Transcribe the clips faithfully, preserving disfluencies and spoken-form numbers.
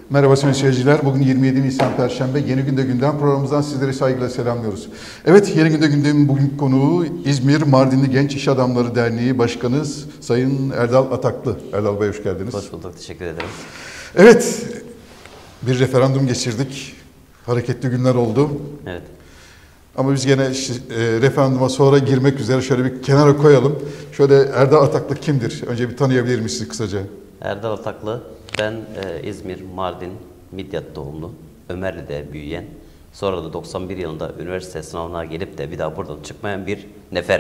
Merhaba sayın seyirciler. Bugün yirmi yedi Nisan Perşembe. Yeni Günde Gündem programımızdan sizleri saygıyla selamlıyoruz. Evet, Yeni Günde Gündem'in bugün konuğu İzmir Mardinli Genç İş Adamları Derneği Başkanı Sayın Erdal Ataklı. Erdal Bey hoş geldiniz. Hoş bulduk, teşekkür ederim. Evet, bir referandum geçirdik. Hareketli günler oldu. Evet. Ama biz gene e, referanduma sonra girmek üzere şöyle bir kenara koyalım. Şöyle Erdal Ataklı kimdir? Önce bir tanıyabilir misiniz kısaca? Erdal Ataklı, ben e, İzmir, Mardin, Midyat doğumlu, Ömerli'de büyüyen, sonra da doksan bir yılında üniversite sınavına gelip de bir daha buradan çıkmayan bir neferim.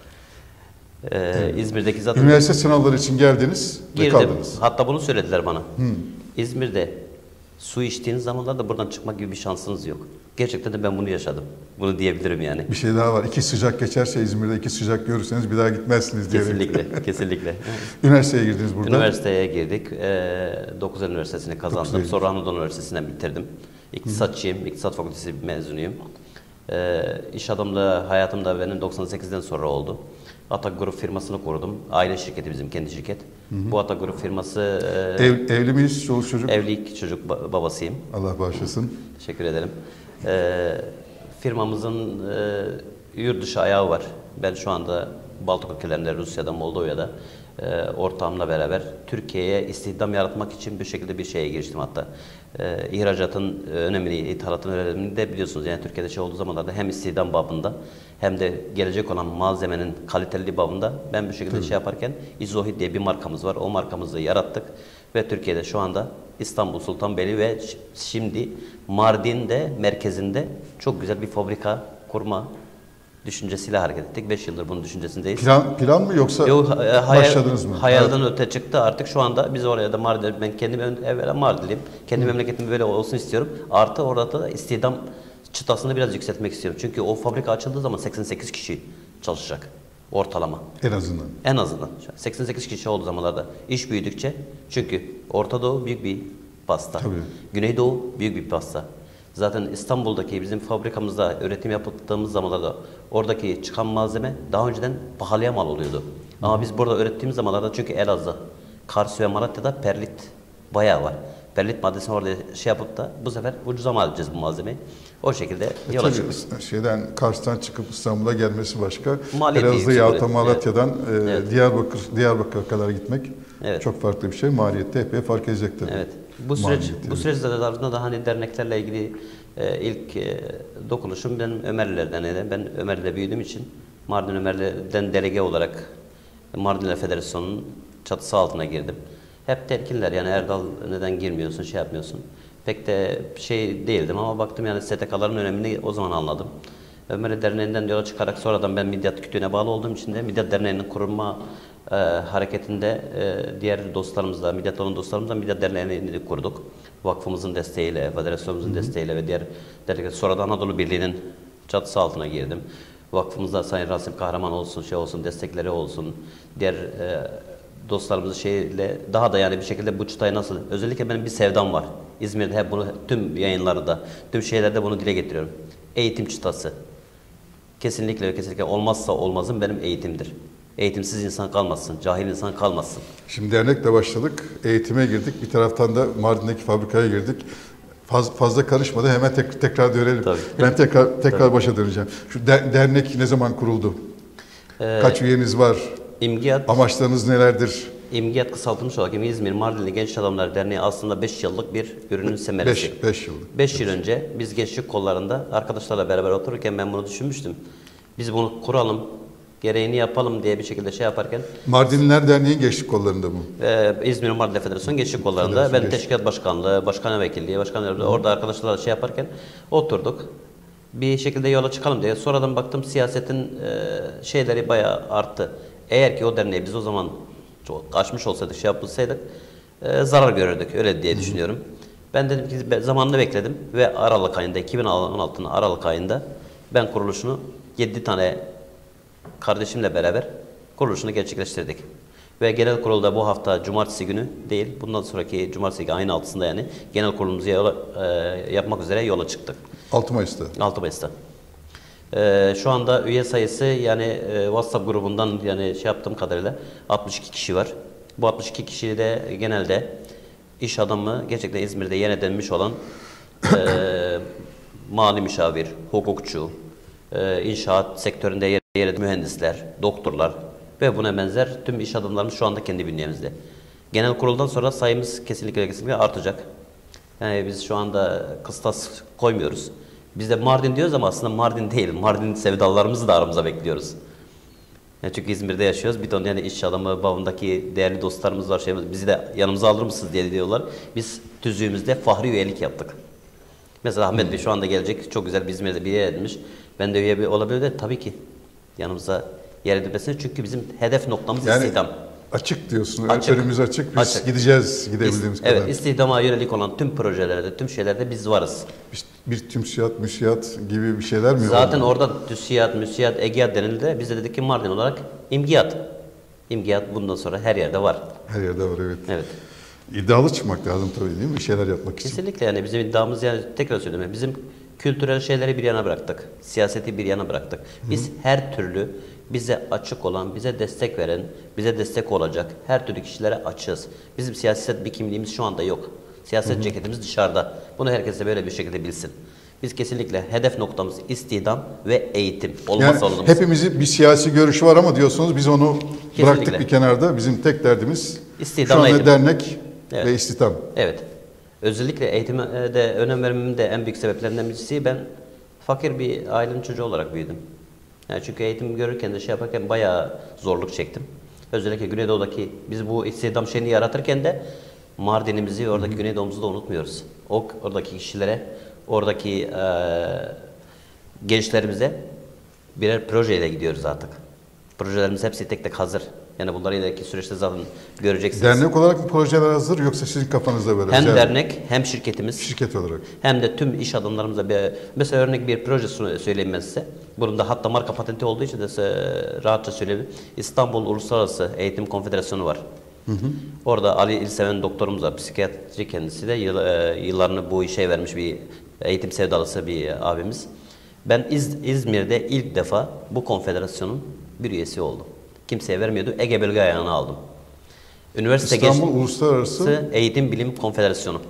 E, evet. İzmir'deki zaten... Üniversite sınavları için geldiniz ve girdim. kaldınız. Hatta bunu söylediler bana. Hmm. İzmir'de su içtiğiniz zamanlarda buradan çıkmak gibi bir şansınız yok. Gerçekten de ben bunu yaşadım. Bunu diyebilirim yani. Bir şey daha var. İki sıcak geçerse İzmir'de iki sıcak görürseniz bir daha gitmezsiniz diye. Kesinlikle, kesinlikle. Üniversiteye girdiniz burada. Üniversiteye girdik. Dokuz Eylül Üniversitesi'ni kazandım. Sonra Anadolu Üniversitesi'nden bitirdim. İktisatçıyım. İktisat Fakültesi mezunuyum. E, iş adamlığı hayatımda benim doksan sekizden sonra oldu. Atak Grup firmasını kurdum. Aile şirketi bizim, kendi şirket. Hı hı. Bu Atak Grup firması... E, Ev, evli miyiz? Çoluk çocuk? Evlilik çocuk babasıyım. Allah bağışlasın. Teşekkür ederim. E, firmamızın e, yurt dışı ayağı var. Ben şu anda Baltık ülkelerinde, Rusya'da, Moldova'da e, ortağımla beraber Türkiye'ye istihdam yaratmak için bir şekilde bir şeye giriştim hatta. E, ihracatın önemini, ithalatın önemini de biliyorsunuz. Yani Türkiye'de şey olduğu zamanlarda hem istihdam babında hem de gelecek olan malzemenin kaliteli babında ben bir şekilde Tabii. şey yaparken İzohid diye bir markamız var. O markamızı yarattık ve Türkiye'de şu anda İstanbul Sultanbeyli ve şimdi Mardin'de merkezinde çok güzel bir fabrika kurma düşüncesiyle hareket ettik. beş yıldır bunun düşüncesindeyiz. Plan, plan mı yoksa Yok, hayal, başladınız mı? Hayalden evet. öte çıktı. Artık şu anda biz oraya da Mardin, ben kendim evvela Mardinliyim. Kendi Hı. memleketim böyle olsun istiyorum. Artı orada da istihdam çıtasını biraz yükseltmek istiyorum. Çünkü o fabrika açıldığı zaman seksen sekiz kişi çalışacak. Ortalama. En azından. En azından. seksen sekiz kişi olduğu zamanlarda iş büyüdükçe, çünkü Orta Doğu büyük bir pasta. Tabii. Güneydoğu büyük bir pasta. Zaten İstanbul'daki bizim fabrikamızda üretim yaptığımız zamanlarda oradaki çıkan malzeme daha önceden pahalıya mal oluyordu. Hı. Ama biz burada ürettiğimiz zamanlarda, çünkü Elazığ, Kars ve Malatya'da perlit bayağı var. Perlit maddesini orada şey yapıp da bu sefer ucuza mal edeceğiz bu malzemeyi. O şekilde e yola çıktık. Şeyden, Kars'tan çıkıp İstanbul'a gelmesi başka. Maliyeti Elazığ yahut da Malatya'dan evet. e, evet. Diyarbakır, Diyarbakır'a kadar gitmek evet. çok farklı bir şey. Maliyette epey fark edecektir. Evet. Bu süreç Maliyeti. bu süreç zararında da hani derneklerle ilgili e, ilk e, dokunuşum benim Ömerlilerden. Ben Ömerli'de büyüdüğüm için Mardin Ömerli'den delege olarak Mardinler Federasyonu'nun çatısı altına girdim. Hep telkinler, yani Erdal neden girmiyorsun, şey yapmıyorsun. Pek de şey değildim ama baktım yani S T K'ların önemini o zaman anladım. Ömerli Derneği'nden yola çıkarak sonradan ben Midyat Kütüğü'ne bağlı olduğum için de Midyat Derneği'nin kurulma e, hareketinde e, diğer dostlarımızla, Midyat olan dostlarımızla Midyat Derneği'ni kurduk. Vakfımızın desteğiyle, federasyonumuzun Hı -hı. desteğiyle ve diğer dernek, sonra da Anadolu Birliği'nin çatısı altına girdim. Vakfımızda Sayın Rasim Kahraman olsun, şey olsun, destekleri olsun, diğer e, dostlarımızın şeyle daha da yani bir şekilde bu çıtayı nasıl, özellikle benim bir sevdam var. İzmir'de hep bunu tüm yayınlarda, tüm şeylerde bunu dile getiriyorum. Eğitim çıtası. Kesinlikle ve kesinlikle olmazsa olmazım benim eğitimdir. Eğitimsiz insan kalmasın, cahil insan kalmasın. Şimdi dernekle başladık, eğitime girdik. Bir taraftan da Mardin'deki fabrikaya girdik. Faz, fazla karışmadı, hemen tek, tekrar dönelim. Tabii. Ben tekrar tekrar başa döneceğim. Şu der, dernek ne zaman kuruldu? Ee, Kaç üyeniz var? İmgiyat, Amaçlarınız nelerdir? İmgiyat kısaltılmış olarak İzmir Mardinli Genç Adamlar Derneği aslında beş yıllık bir ürünün semeresi. beş yıllık. beş yıl önce biz gençlik kollarında arkadaşlarla beraber otururken ben bunu düşünmüştüm. Biz bunu kuralım, gereğini yapalım diye bir şekilde şey yaparken... Mardinliler Derneği gençlik kollarında mı? E, İzmir Mardin Federasyonu gençlik kollarında. Federasyon ben teşkilat başkanlığı, başkan vekilliği, başkanlığı orada arkadaşlarla şey yaparken oturduk. Bir şekilde yola çıkalım diye. Sonradan baktım siyasetin e, şeyleri bayağı arttı. Eğer ki o derneği biz o zaman çok açmış olsaydık, şey yapılsaydık e, zarar görürdük. Öyle diye Hı -hı. düşünüyorum. Ben dedim ki zamanını bekledim ve Aralık ayında, iki bin on altı'nın Aralık ayında ben kuruluşunu yedi tane kardeşimle beraber kuruluşunu gerçekleştirdik. Ve genel kurulda bu hafta cumartesi günü değil, bundan sonraki cumartesi ayın altısında yani genel kurulumuzu yola, e, yapmak üzere yola çıktık. altı Mayıs'ta. altı Mayıs'ta. E, şu anda üye sayısı yani e, WhatsApp grubundan yani şey yaptığım kadarıyla altmış iki kişi var. Bu altmış iki kişi de genelde iş adamı gerçekten İzmir'de yer edinmiş olan e, mali müşavir, hukukçu, e, inşaat sektöründe yer, yer edinmiş mühendisler, doktorlar ve buna benzer tüm iş adamlarımız şu anda kendi bünyemizde. Genel kuruldan sonra sayımız kesinlikle kesinlikle artacak. Yani biz şu anda kıstas koymuyoruz. Biz de Mardin diyoruz ama aslında Mardin değil. Mardin sevdalarımızı da aramıza bekliyoruz. Yani çünkü İzmir'de yaşıyoruz. Bir ton yani iş adamı, bağımdaki değerli dostlarımız var. Şeyimiz, bizi de yanımıza alır mısınız diye diyorlar. Biz tüzüğümüzde fahri üyelik yaptık. Mesela Ahmet Bey şu anda gelecek. Çok güzel bir İzmir'de bir yer edinmiş. Ben de üye olabilir de tabii ki yanımıza yer edilmesini. Çünkü bizim hedef noktamız yani, istihdam. Açık diyorsun. Açık. Önümüz açık. Biz Açık. gideceğiz gidebildiğimiz İst, kadar. Evet, istihdama yönelik olan tüm projelerde, tüm şeylerde biz varız. Bir, bir tümsiyat, müsiyat gibi bir şeyler mi? Zaten oldu? orada TÜSİAD, müsiyat, EGİAD denildi. Biz de dedik ki Mardin olarak İMGİAD. İMGİAD bundan sonra her yerde var. Her yerde var, evet. Evet. İddialı çıkmak lazım tabii, değil mi? Bir şeyler yapmak için. Kesinlikle, yani bizim iddiamız, yani tekrar söyleyeyim, bizim kültürel şeyleri bir yana bıraktık. Siyaseti bir yana bıraktık. Biz Hı. her türlü bize açık olan, bize destek veren, bize destek olacak her türlü kişilere açığız. Bizim siyaset bir kimliğimiz şu anda yok. Siyaset Hı. ceketimiz dışarıda. Bunu herkes de böyle bir şekilde bilsin. Biz kesinlikle hedef noktamız istihdam ve eğitim. Olmazsa Yani olmaz. hepimizin bir siyasi görüşü var ama diyorsunuz biz onu kesinlikle bıraktık bir kenarda. Bizim tek derdimiz İstihdam, şu anda eğitim. dernek Evet. ve istihdam. Evet. Özellikle eğitime de önem vermemin de en büyük sebeplerinden birisi, ben fakir bir ailenin çocuğu olarak büyüdüm. Yani çünkü eğitim görürken de şey yaparken bayağı zorluk çektim. Özellikle Güneydoğu'daki, biz bu istihdam şeyini yaratırken de Mardin'imizi, oradaki Hı-hı. Güneydoğu'muzu da unutmuyoruz. O oradaki kişilere, oradaki e, gençlerimize birer projeyle gidiyoruz artık. Projelerimiz hepsi tek tek hazır. Yani bunları ileriki süreçte zaten göreceksiniz. Dernek olarak mı projeler hazır yoksa sizin kafanızda böyle? Hem özel dernek hem şirketimiz. Şirket olarak. Hem de tüm iş adamlarımıza bir, mesela örnek bir proje söyleyeyim ben size. Bunun da hatta marka patenti olduğu için de size rahatça söyleyeyim. İstanbul Uluslararası Eğitim Konfederasyonu var. Hı hı. Orada Ali İlseven doktorumuz var, psikiyatri kendisi de yıl, e, yıllarını bu işe vermiş bir eğitim sevdalısı bir abimiz. Ben İz, İzmir'de ilk defa bu konfederasyonun bir üyesi oldum. Kimseye vermiyordu. Ege Bölge ayağını aldım. Üniversite İstanbul Genç... Uluslararası Eğitim Bilim Konfederasyonu.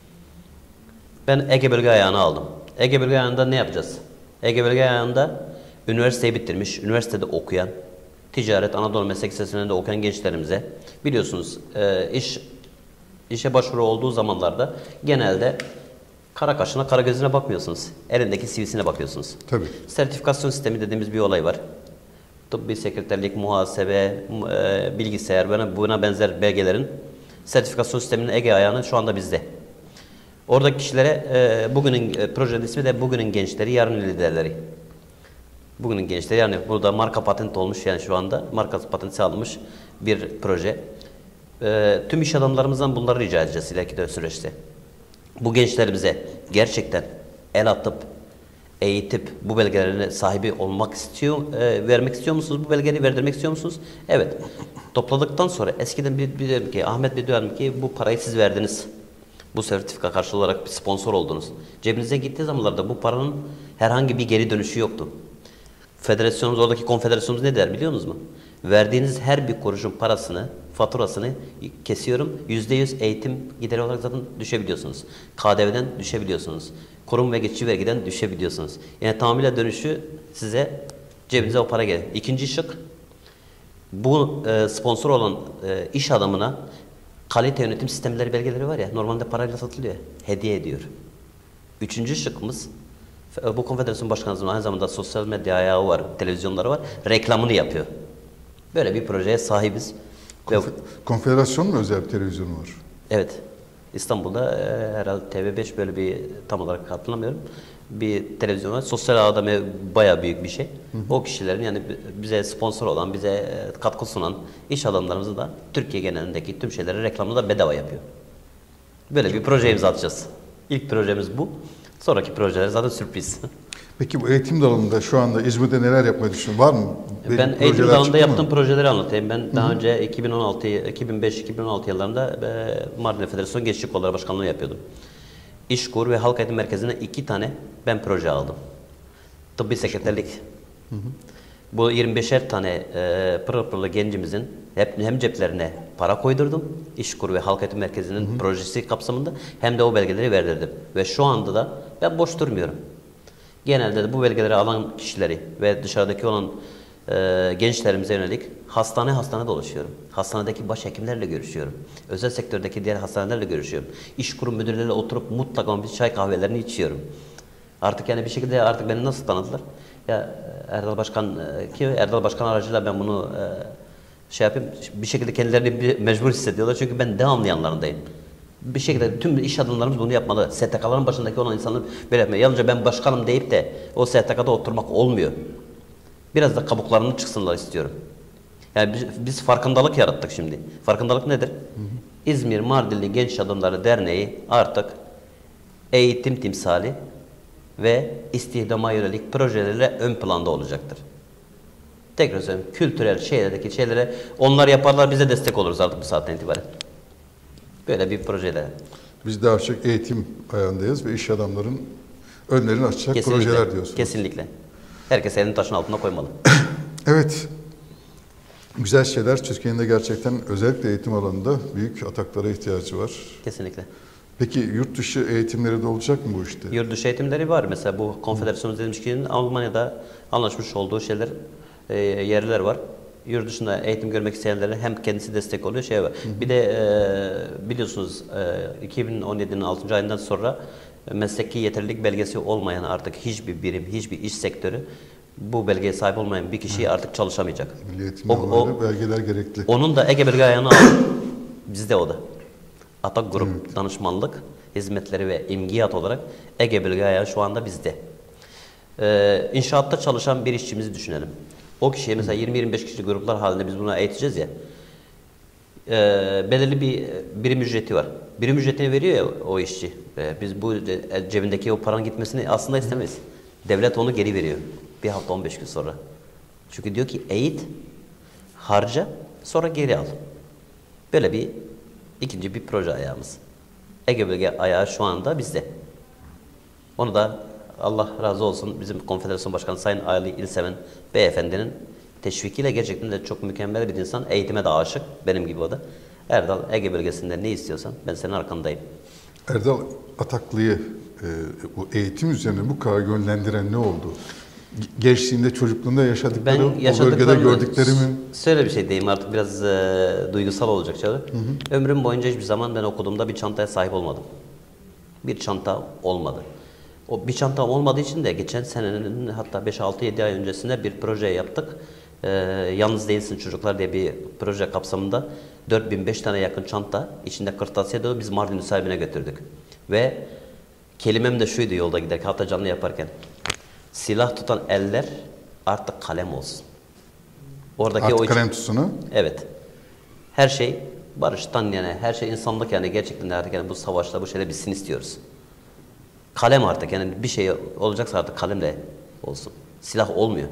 Ben Ege Bölge ayağını aldım. Ege Bölge ayağında ne yapacağız? Ege Bölge ayağında üniversiteyi bitirmiş, üniversitede okuyan, ticaret, Anadolu Meslek Lisesi'nde okuyan gençlerimize, biliyorsunuz e, iş işe başvuru olduğu zamanlarda genelde kara kaşına, kara gözüne bakmıyorsunuz. Elindeki C V'sine bakıyorsunuz. Tabii. Sertifikasyon sistemi dediğimiz bir olay var. Tıbbi sekreterlik, muhasebe, e, bilgisayar, buna, buna benzer belgelerin sertifikasyon sisteminin Ege ayağını şu anda bizde. Oradaki kişilere e, bugünün e, projenin ismi de bugünün gençleri, yarının liderleri. Bugünün gençleri, yani burada marka patent olmuş, yani şu anda marka patenti alınmış bir proje. E, tüm iş adamlarımızdan bunları rica edeceğiz ileriki süreçte. Bu gençlerimize gerçekten el atıp, eğitip bu belgelerine sahibi olmak istiyor, e, vermek istiyor musunuz? Bu belgeleri verdirmek istiyor musunuz? Evet. Topladıktan sonra eskiden bir, bir diyorum ki, Ahmet Bey diyorum ki bu parayı siz verdiniz. Bu sertifika karşı olarak bir sponsor oldunuz. Cebinize gittiği zamanlarda bu paranın herhangi bir geri dönüşü yoktu. Federasyonumuz, oradaki konfederasyonumuz ne der biliyor musunuz? Verdiğiniz her bir kuruşun parasını, faturasını kesiyorum. Yüzde yüz eğitim gideri olarak zaten düşebiliyorsunuz. K D V'den düşebiliyorsunuz. Kurum ve geçici vergiden düşebiliyorsunuz. Yani tamamıyla dönüşü size, cebinize o para gelir. İkinci şık, bu e, sponsor olan e, iş adamına kalite yönetim sistemleri belgeleri var ya, normalde parayla satılıyor. Hediye ediyor. Üçüncü şıkkımız, bu konfederasyon başkanımızın aynı zamanda sosyal medya ayağı var, televizyonları var, reklamını yapıyor. Böyle bir projeye sahibiz. Konfe Konfederasyon mu özel bir televizyonu var? Evet. İstanbul'da e, herhalde T V beş, böyle bir tam olarak hatırlamıyorum. Bir televizyon var. Sosyal ağda bayağı büyük bir şey. Hı hı. O kişilerin, yani bize sponsor olan, bize katkı sunan iş adamlarımızı da Türkiye genelindeki tüm şeyleri, reklamını da bedava yapıyor. Böyle Çok bir proje imza atacağız. İlk projemiz bu. Sonraki projeler zaten sürpriz. Peki bu eğitim dalında şu anda İzmir'de neler yapmayı düşünüyorsun? Var mı? Ben Belki eğitim dalında yaptığım mı? projeleri anlatayım. Ben daha Hı hı. önce iki bin on altı, iki bin beş, iki bin on altı yıllarında Mardin Federasyon Gençlik Kolları Başkanlığı yapıyordum. İşkur ve Halk Eğitim Merkezi'ne iki tane ben proje aldım. Tıbbi sekreterlik. Hı hı. Bu yirmi beşer tane e, pırıl pırıl gencimizin Hep, hem ceplerine para koydurdum, İşkur ve Halk Eğitim Merkezi'nin hı hı. projesi kapsamında, hem de o belgeleri verdirdim. Ve şu anda da ben boş durmuyorum. Genelde de bu belgeleri alan kişileri ve dışarıdaki olan e, gençlerimize yönelik hastane hastane dolaşıyorum. Hastanedeki başhekimlerle görüşüyorum. Özel sektördeki diğer hastanelerle görüşüyorum. İş kurum müdürleriyle oturup mutlaka bir çay kahvelerini içiyorum. Artık yani bir şekilde artık beni nasıl tanıdılar? Ya Erdal Başkan ki Erdal Başkan aracıyla ben bunu e, şey yapayım, bir şekilde kendilerini bir mecbur hissediyorlar çünkü ben devamlı yanlarındayım. Bir şekilde tüm iş adamlarımız bunu yapmalı. S T K'ların başındaki olan insanlar böyle yapmıyor. Yalnızca ben başkanım deyip de o S T K'da oturmak olmuyor. Biraz da kabuklarını çıksınlar istiyorum. Yani biz, biz farkındalık yarattık şimdi. Farkındalık nedir? Hı hı. İzmir Mardinli Genç Adamları Derneği artık eğitim timsali ve istihdama yönelik projelerle ön planda olacaktır. Tekrar söyleyeyim, kültürel şeylerdeki şeylere onlar yaparlar, bize destek oluruz artık bu saatten itibaren. Böyle bir projeler. Biz daha çok eğitim ayağındayız ve iş adamların önlerini açacak kesinlikle, projeler diyorsunuz. Kesinlikle. Herkes elini taşın altına koymalı. Evet. Güzel şeyler. Türkiye'nin de gerçekten özellikle eğitim alanında büyük ataklara ihtiyacı var. Kesinlikle. Peki yurt dışı eğitimleri de olacak mı bu işte? Yurt dışı eğitimleri var. Mesela bu konfederasyonumuz dediğimiz gibi Almanya'da anlaşmış olduğu şeyler, e, yerler var. Yurt dışında eğitim görmek isteyenlere hem kendisi destek oluyor, şey var. Hı hı. Bir de e, biliyorsunuz e, iki bin on yedi'nin altıncı ayından sonra mesleki yeterlilik belgesi olmayan artık hiçbir birim, hiçbir iş sektörü bu belgeye sahip olmayan bir kişi artık çalışamayacak. Milli Eğitim Yolları belgeler gerekli. Onun da Ege Belge ayağını aldı. Bizde o da. Atak Grup evet. Danışmanlık hizmetleri ve imgiyat olarak Ege Belge ayağı şu anda bizde. Ee, inşaatta çalışan bir işçimizi düşünelim. O kişiye mesela yirmi yirmi beş kişilik gruplar halinde biz bunu eğiteceğiz ya. E, belirli bir birim ücreti var. Birim ücretini veriyor ya o işçi. E, biz bu e, cebindeki o paranın gitmesini aslında istemeyiz. Devlet onu geri veriyor. Bir hafta on beş gün sonra. Çünkü diyor ki eğit, harca, sonra geri al. Böyle bir ikinci bir proje ayağımız. Ege Bölge ayağı şu anda bizde. Onu da Allah razı olsun bizim konfederasyon başkanı Sayın Ali İlseven beyefendinin teşvikiyle gerçekten de çok mükemmel bir insan. Eğitime de aşık. Benim gibi o da. Erdal, Ege bölgesinde ne istiyorsan ben senin arkandayım. Erdal Ataklı'yı e, bu eğitim üzerine bu kadar yönlendiren ne oldu? Gençliğinde, çocukluğunda yaşadıkları, o bölgede gördükleri mi? Şöyle bir şey diyeyim artık biraz e, duygusal olacak şeyler. Hı hı. Ömrüm boyunca hiçbir zaman ben okuduğumda bir çantaya sahip olmadım. Bir çanta olmadı. O bir çanta olmadığı için de geçen senenin hatta beş altı yedi ay öncesinde bir proje yaptık. Ee, Yalnız Değilsin Çocuklar diye bir proje kapsamında dört bin beş tane yakın çanta içinde kırtasiye dolu biz Mardin sahibine götürdük. Ve kelimem de şuydu yolda giderken hatta canlı yaparken. Silah tutan eller artık kalem olsun. Oradaki artık o kalem tutsun. Evet. Her şey barıştan yani her şey insanlık yani gerçekten artık yani bu savaşta bu şeyler bitsin istiyoruz. Kalem artık yani bir şey olacaksa artık kalemle olsun. Silah olmuyor.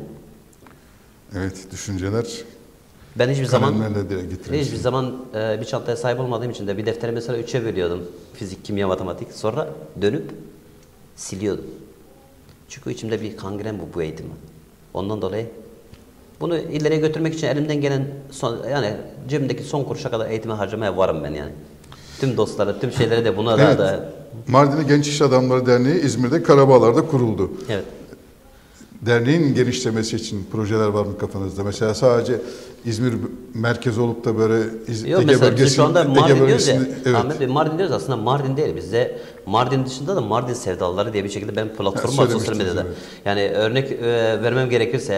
Evet, düşünceler. Ben hiçbir zaman hiçbir zaman e, bir çantaya sahip olmadığım için de bir defteri mesela üçe bölüyordum. Fizik, kimya, matematik. Sonra dönüp siliyordum. Çünkü içimde bir kangren bu bu eğitim. Ondan dolayı bunu ileriye götürmek için elimden gelen son, yani cebimdeki son kuruşa kadar eğitime harcamaya varım ben yani. Tüm dostlara, tüm şeylere de buna evet. da Mardinli Genç İş Adamları Derneği İzmir'de Karabağlar'da kuruldu. Evet. Derneğin genişlemesi için projeler var mı kafanızda? Mesela sadece İzmir merkezi olup da böyle İz Yok, Ege bölgesi, şu anda Mardin diyoruz ya. Evet. Ahmet Bey, Mardin diyoruz aslında Mardin değil. Bizde Mardin dışında da Mardin sevdalıları diye bir şekilde ben platform var sosyal medyada. Evet. Yani örnek e, vermem gerekirse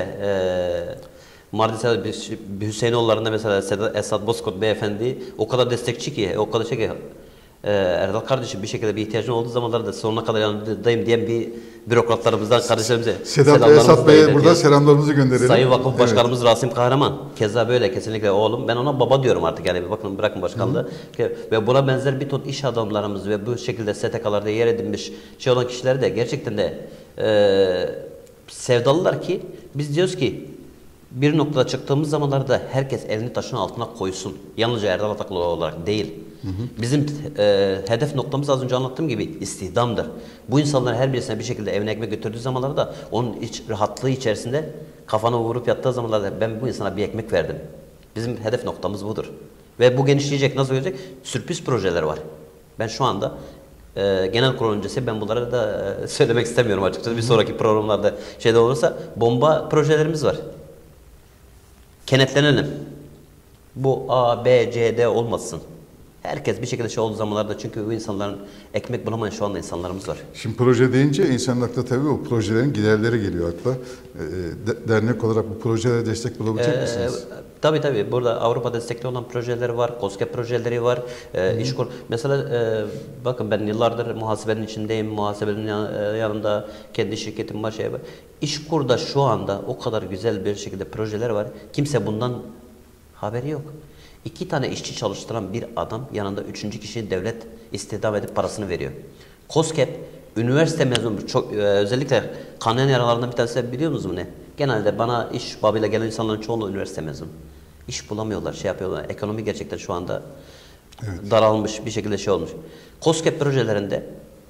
e, Mardin sevdalı bir Hüseyinoğulları'nda mesela Sedat Esad Bozkurt beyefendi o kadar destekçi ki, o kadar şey ki Ee, Erdal kardeşim bir şekilde bir ihtiyacın olduğu zamanlarda sonuna kadar yanındayım diyen bir bürokratlarımızdan kardeşlerimize Sedat ve Esat Bey'e burada selamlarımızı gönderelim. Sayın Vakıf Başkanımız evet. Rasim Kahraman. Keza böyle kesinlikle oğlum. Ben ona baba diyorum artık yani bakın bırakın başkanlığı. Hı. Ve buna benzer bir ton iş adamlarımız ve bu şekilde S T K'larda yer edinmiş şey olan kişileri de gerçekten de e, sevdalılar ki biz diyoruz ki bir noktada çıktığımız zamanlarda herkes elini taşın altına koysun. Yalnızca Erdal Ataklı olarak değil. Hı hı. Bizim e, hedef noktamız az önce anlattığım gibi istihdamdır. Bu insanlar her birisine bir şekilde evine ekmek götürdüğü zamanlarda onun iç rahatlığı içerisinde kafana vurup yattığı zamanlarda ben bu insana bir ekmek verdim. Bizim hedef noktamız budur. Ve bu genişleyecek. Nasıl olacak? Sürpriz projeler var. Ben şu anda e, genel kurul öncesi ben bunları da e, söylemek istemiyorum açıkçası. Bir sonraki programlarda şeyde olursa bomba projelerimiz var. Kenetlenelim. Bu A, B, C, D olmasın. Herkes bir şekilde şey olduğu zamanlarda, çünkü bu insanların ekmek bulamayan şu anda insanlarımız var. Şimdi proje deyince insanın aklına tabii o projelerin giderleri geliyor akla. Ee, de, dernek olarak bu projelere destek bulabilecek Ee, misiniz? Tabii tabii. Burada Avrupa destekli olan projeleri var, KOSGEB projeleri var. Ee, İşkur. Mesela e, bakın ben yıllardır muhasebenin içindeyim. Muhasebenin yan, e, yanında kendi şirketim var, şey var. İşkur'da şu anda o kadar güzel bir şekilde projeler var. Kimse bundan haberi yok. İki tane işçi çalıştıran bir adam yanında üçüncü kişiyi devlet istihdam edip parasını veriyor. KOSGEB üniversite mezunu, çok, özellikle kanayan yaralarından bir tanesi biliyor musunuz ne? Genelde bana iş babıyla gelen insanların çoğunluğu üniversite mezunu. İş bulamıyorlar, şey yapıyorlar. Ekonomi gerçekten şu anda evet. daralmış bir şekilde şey olmuş. KOSGEB projelerinde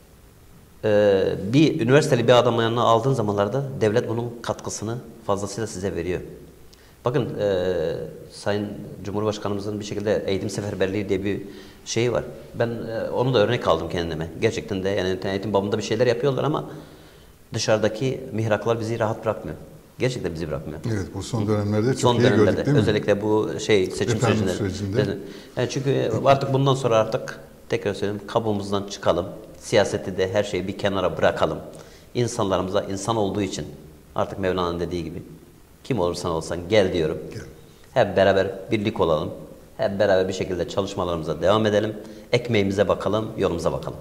e, bir üniversiteli bir adamın yanına aldığın zamanlarda devlet bunun katkısını fazlasıyla size veriyor. Bakın e, Sayın Cumhurbaşkanımızın bir şekilde eğitim seferberliği diye bir şeyi var. Ben e, onu da örnek aldım kendime. Gerçekten de yani eğitim babında bir şeyler yapıyorlar ama dışarıdaki mihraklar bizi rahat bırakmıyor. Gerçekten bizi bırakmıyor. Evet, bu son dönemlerde çok son iyi dönemlerde, gördük değil mi? özellikle bu şey seçim sürecinde. sürecinde. Yani çünkü artık bundan sonra artık tekrar söyleyeyim, kabuğumuzdan çıkalım. Siyaseti de her şeyi bir kenara bırakalım. İnsanlarımıza insan olduğu için artık Mevlana'nın dediği gibi kim olursan olsan gel diyorum. Gel. Hep beraber birlik olalım. Hep beraber bir şekilde çalışmalarımıza devam edelim. Ekmeğimize bakalım, yolumuza bakalım.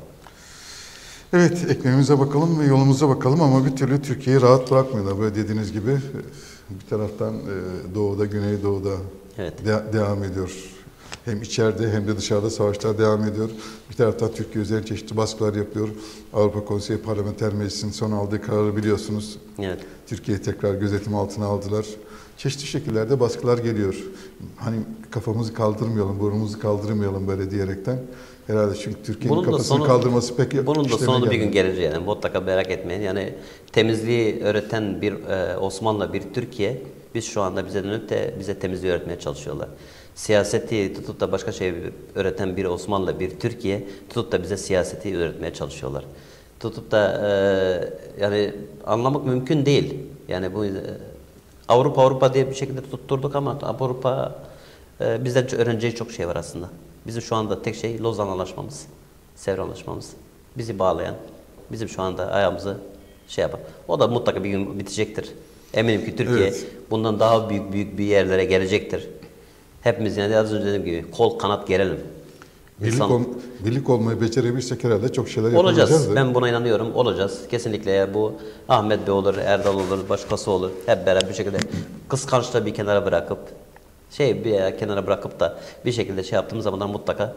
Evet, ekmeğimize bakalım ve yolumuza bakalım ama bir türlü Türkiye'yi rahat bırakmıyorlar. Böyle dediğiniz gibi bir taraftan doğuda, güneydoğuda evet. de devam ediyor. Hem içeride hem de dışarıda savaşlar devam ediyor. Bir taraftan Türkiye üzerine çeşitli baskılar yapıyor. Avrupa Konseyi Parlamenter Meclisi'nin son aldığı kararı biliyorsunuz. Evet. Türkiye'yi tekrar gözetim altına aldılar. Çeşitli şekillerde baskılar geliyor. Hani kafamızı kaldırmayalım, burnumuzu kaldırmayalım böyle diyerekten. Herhalde çünkü Türkiye'nin kafasını sonu, kaldırması pek bunun da sonu bir gün gelir yani. Mutlaka merak etmeyin. Yani temizliği öğreten bir e, Osmanlı, bir Türkiye, biz şu anda bize dönüp de bize temizliği öğretmeye çalışıyorlar. Siyaseti tutup da başka şey öğreten bir Osmanlı, bir Türkiye tutup da bize siyaseti öğretmeye çalışıyorlar. Tutup da e, yani anlamak mümkün değil. Yani bu e, Avrupa Avrupa diye bir şekilde tutturduk ama Avrupa e, bizden öğreneceği çok şey var aslında. Bizim şu anda tek şey Lozan Anlaşmamız, Sevr Anlaşmamız. Bizi bağlayan, bizim şu anda ayağımızı şey yapan. O da mutlaka bir gün bitecektir. Eminim ki Türkiye evet. bundan daha büyük büyük bir yerlere gelecektir. Hepimiz yani az önce dediğim gibi kol kanat gerelim. Birlik, İnsan... ol, birlik olmayı becerebilirsek herhalde çok şeyler olacağız. Olacağız. Ben buna inanıyorum. Olacağız. Kesinlikle ya bu Ahmet Bey olur, Erdal olur, başkası olur. Hep beraber bir şekilde kıskançlığı bir kenara bırakıp şey bir kenara bırakıp da bir şekilde şey yaptığımız zaman mutlaka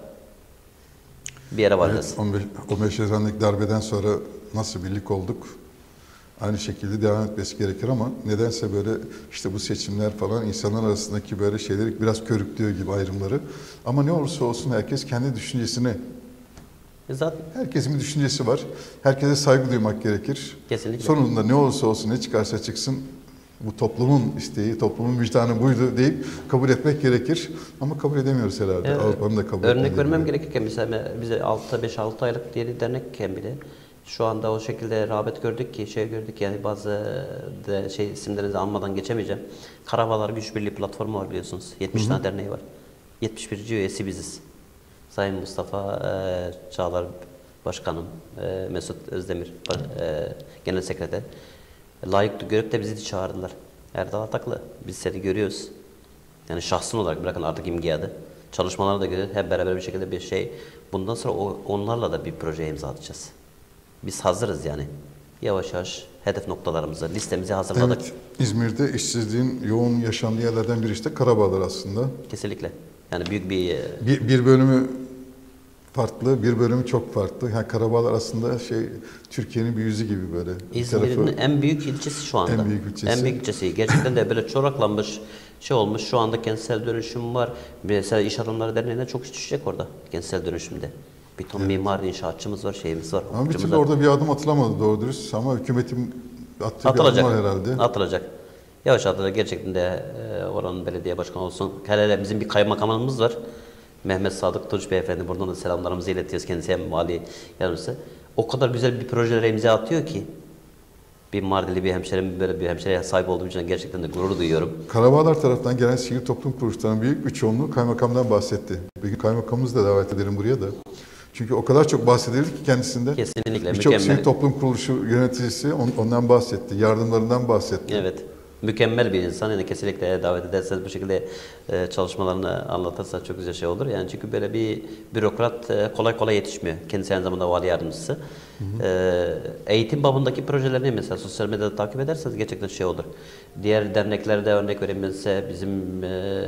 bir yere varacağız. Evet, on beş Haziran'daki darbeden sonra nasıl birlik olduk? Aynı şekilde devam etmesi gerekir ama nedense böyle işte bu seçimler falan insanlar arasındaki böyle şeyleri biraz körüklüyor gibi ayrımları. Ama ne olursa olsun herkes kendi düşüncesini, zaten herkesin bir düşüncesi var. Herkese saygı duymak gerekir. Kesinlikle. Sonunda ne olursa olsun ne çıkarsa çıksın bu toplumun isteği, toplumun vicdanı buydu deyip kabul etmek gerekir. Ama kabul edemiyoruz herhalde. Evet. Avrupa'nın da kabul Örnek vermem gerekirken mesela bize altı beş altı aylık diye dernekken bile şu anda o şekilde rağbet gördük ki şey gördük yani bazı de şey isimlerinizi anmadan geçemeyeceğim. Karabağlar Güç Birliği platformu var biliyorsunuz. yetmiş tane derneği var. yetmiş birinci üyesi biziz. Sayın Mustafa e, Çağlar Başkanım, e, Mesut Özdemir e, Genel Sekreter. Layık görüp de bizi de çağırdılar. Erdal Ataklı, biz seni görüyoruz. Yani şahsın olarak bırakın artık imge adı. Çalışmalarını da görüyoruz. Hep beraber bir şekilde bir şey. Bundan sonra o, onlarla da bir projeye imza atacağız. Biz hazırız yani. Yavaş yavaş hedef noktalarımızı, listemizi hazırladık. Evet, İzmir'de işsizliğin yoğun yaşandığı yerlerden biri işte Karabağlar aslında. Kesinlikle. Yani büyük bir... Bir, bir bölümü farklı, bir bölümü çok farklı. Yani Karabağlar aslında şey Türkiye'nin bir yüzü gibi böyle. İzmir'in en büyük ilçesi şu anda. En büyük ilçesi. En büyük ilçesi. Gerçekten de böyle çoraklanmış şey olmuş. Şu anda kentsel dönüşüm var. Mesela İş Adamları Derneği'ne çok iş düşecek orada kentsel dönüşümde. Bir ton evet. mimar, inşaatçımız var, şeyimiz var. Ama bir türlü orada bir adım atılamadı doğru dürüst ama hükümetin attığı atılacak, bir adım var herhalde. Atılacak. Yavaş atılacak. Gerçekten de e, oranın belediye başkanı olsun. Hele hele bizim bir kaymakamımız var. Mehmet Sadık Tunç Beyefendi. Buradan da selamlarımızı iletiyoruz kendisi, hem vali yardımcısı. O kadar güzel bir projelere imza atıyor ki. Bir Mardinli bir hemşerim, böyle bir hemşereye sahip olduğum için gerçekten de gurur duyuyorum. Karabağlar tarafından gelen sivil toplum kuruluşlarının büyük bir çoğunluğu kaymakamdan bahsetti. Bir gün kaymakamımızı da davet edelim buraya da. Çünkü o kadar çok bahsedildi ki kendisinde. Kesinlikle. Birçok Mükemmel. sivil toplum kuruluşu yöneticisi on, ondan bahsetti. Yardımlarından bahsetti. Evet. Mükemmel bir insan. Yani kesinlikle davet ederseniz bu şekilde e, çalışmalarını anlatırsa çok güzel şey olur. Yani çünkü böyle bir bürokrat e, kolay kolay yetişmiyor. Kendisi aynı zamanda vali yardımcısı. Hı hı. E, eğitim babındaki projelerini mesela sosyal medyada takip ederseniz gerçekten şey olur. Diğer derneklerde örnek vereyim mesela bizim e,